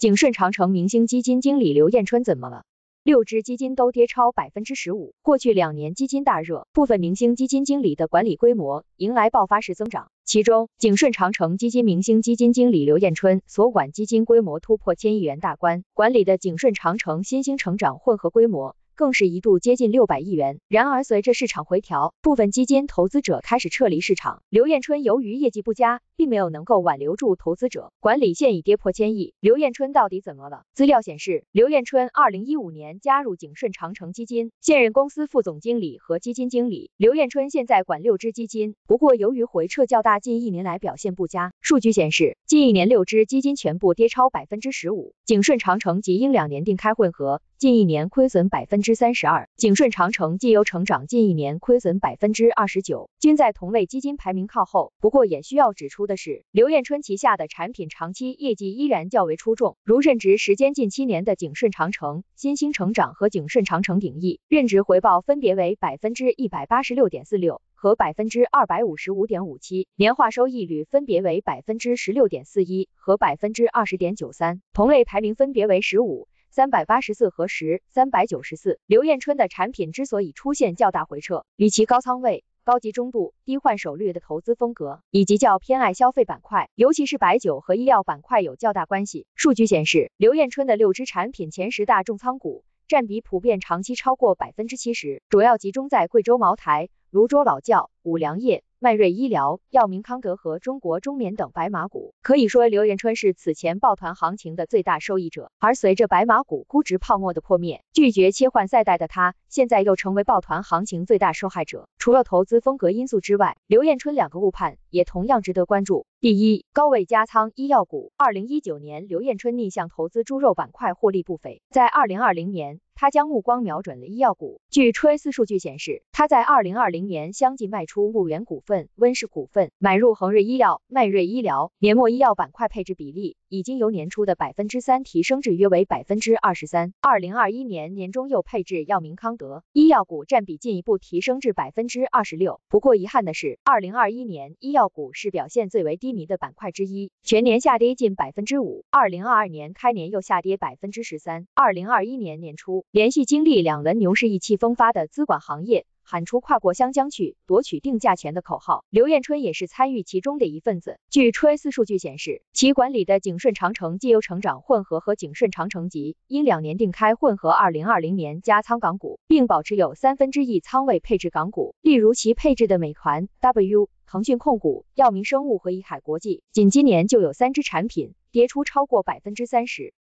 景顺长城明星基金经理刘彦春怎么了？6只基金都跌超 15%， 过去2年基金大热，部分明星基金经理的管理规模迎来爆发式增长。其中，景顺长城基金明星基金经理刘彦春所管基金规模突破1000亿元大关，管理的景顺长城新兴成长混合规模更是一度接近600亿元。然而随着市场回调，部分基金投资者开始撤离市场。刘彦春由于业绩不佳，并没有能够挽留住投资者，管理现已跌破1000亿。刘彦春到底怎么了？资料显示，刘彦春2015年加入景顺长城基金，现任公司副总经理和基金经理。刘彦春现在管6只基金，不过由于回撤较大，近1年来表现不佳。数据显示，近1年6只基金全部跌超 15%。景顺长城即因2年定开混合，近1年亏损 32%， 景顺长城绩优成长近1年亏损 29%， 均在同类基金排名靠后。不过也需要指出的是，刘彦春旗下的产品长期业绩依然较为出众，如任职时间近7年的景顺长城新兴成长和景顺长城鼎益，任职回报分别为 186.46% 和 255.57%， 年化收益率分别为 16.41% 和 20.93%， 同类排名分别为15、384和394。刘彦春的产品之所以出现较大回撤，与其高仓位、高集中度、低换手率的投资风格，以及较偏爱消费板块，尤其是白酒和医药板块有较大关系。数据显示，刘彦春的6只产品前10大重仓股占比普遍长期超过 70%， 主要集中在贵州茅台、泸州老窖、五粮液、迈瑞医疗、药明康德和中国中棉等白马股。可以说，刘彦春是此前抱团行情的最大受益者。而随着白马股估值泡沫的破灭，拒绝切换赛道的他，现在又成为抱团行情最大受害者。除了投资风格因素之外，刘彦春2个误判也同样值得关注。第一，高位加仓医药股。2019年，刘彦春逆向投资猪肉板块获利不菲，在2020年，他将目光瞄准了医药股。据 Trace 数据显示，他在2020年相继卖出牧原股份、温氏股份，买入恒瑞医药、迈瑞医疗，年末医药板块配置比例已经由年初的 3% 提升至约为 23%。2021年年中又配置药明康德，医药股占比进一步提升至 26%。不过遗憾的是，2021年医药股是表现最为低迷的板块之一，全年下跌近 5%。2022年开年又下跌 13%。2021年年初，连续经历2轮牛市意气风发的资管行业喊出跨过湘江去，夺取定价权的口号，刘彦春也是参与其中的一份子。据 Trace 数据显示，其管理的景顺长城绩优成长混合和景顺长城集因2年定开混合2020年加仓港股，并保持有1/3仓位配置港股，例如其配置的美团、W、腾讯控股、药明生物和益海国际，仅今年就有3只产品跌出超过 30%。